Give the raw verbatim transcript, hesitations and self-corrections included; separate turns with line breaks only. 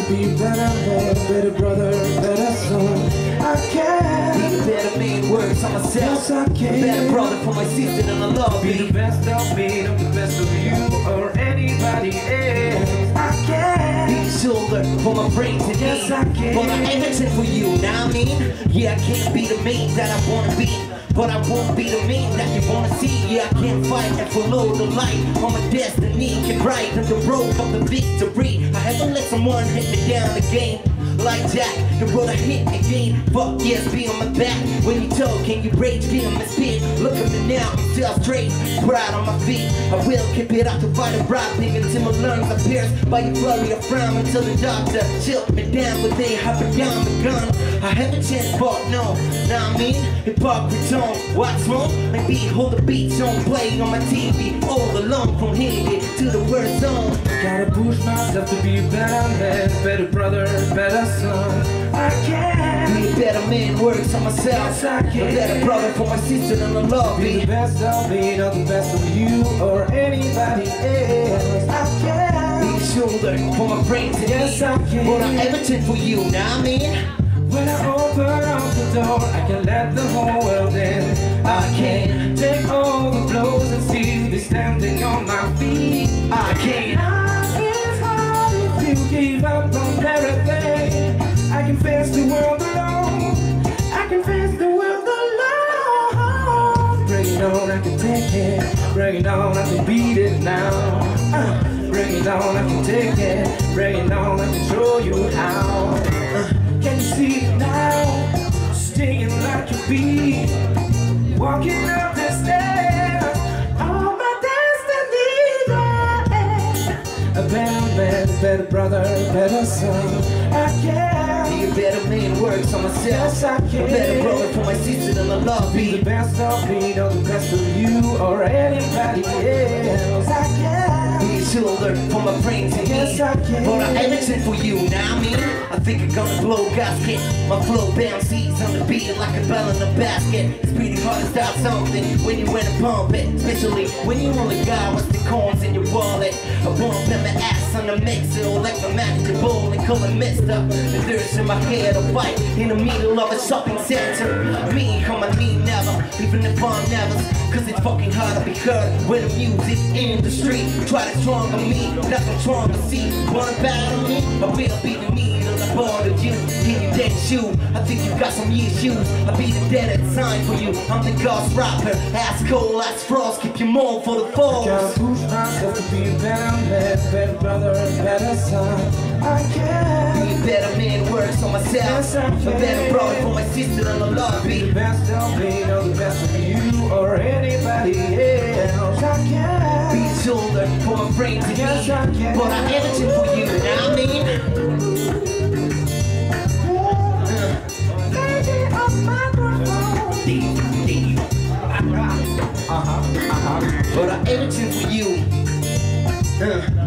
be better man, better brother, better son. I can
be the better man, works on myself.
Yes, I can.
Better brother for my sister and I love
Be
me.
the best of me, I'm the best of you or anybody else. I can
Be the shoulder for my brains and
Yes,
me.
I can.
But I'm everything for you, now I mean. Yeah, I can't be the man that I wanna be, but I won't be the man that you wanna see. Yeah, I can't fight and follow the light on my destiny. Can ride on the road of the victory. I haven't let someone hit me down again. Like Jack, the road I hit again. Fuck yes, be on my back. When you talk and you rage, be on my spit. Look at me now, I'm still straight, proud on my feet. I will keep it up to fight a rapping until my lungs are pierced by your flurry of frown. Until the doctor chilled me down with a happy down the gun. I haven't changed, but no, now I mean, hypocrite on what's wrong? And behold the beats on play on my T V all along from here to the worst zone.
Gotta push myself to be a better man, better brother, better son. I can
Be a better man, works on myself.
Yes, I can.
A better brother for my sister and I love
be
me.
the best of me, not the best of you or anybody else. I can
Be the shoulder for my brains and
Yes,
me.
I can.
But I'm everything for you, now I mean.
When I open up the door, I can let the whole world in. I can take all the blows and still be standing on my feet.
I can't.
It's hard if you give up on everything. I can face the world alone. I can face the world alone. Bring it on, I can take it. Bring it on, I can beat it now. Uh, bring it on, I can take it. Bring it on, I can show you how. Uh, can you see it now? Stinging like a bee, walking up the stairs. All my destiny, yeah. A better man, better brother, better son. I can
Be a better man, works on myself.
Yes, I can.
A better brother for my sister and I love
be the
me.
best of me, not the best of you or anybody else. I can
Be a shoulder for my brains and
Yes,
me.
I can.
But I'm everything for you, now I mean. I think I'm gonna blow gasket. My flow bounces on the beat like a bell in a basket. It's pretty hard to stop something when you wanna pump it, especially when you only got what's the coins in your wallet. I bump in my ass on the mixer like a manageable and call it messed up. And there's in my head a fight in the middle of a shopping center. Me on my knee never, even if I'm never. Cause it's fucking hard to be heard when the music in the street. Try to strong on me, nothing strong to see. Wanna battle me? I will be the me till I bother you. In your dead shoe, I think you got some issues. I'll be the dead at sign for you. I'm the ghost rapper, ass cold as frost. Keep you more for the falls.
gotta push myself to be a better man, better brother, better son. I can
Be a better man, works on myself.
Yes, I
A
can.
better brother for my sister and I love
be the
me.
best of me, not the best of you or anybody else. I can
Be a shoulder for my brains and
Yes,
me.
I can.
But I'm everything for you, now I mean.
Baby, on microphone.
Deep, deep. Uh-huh, uh-huh. But I'm everything for you. Uh.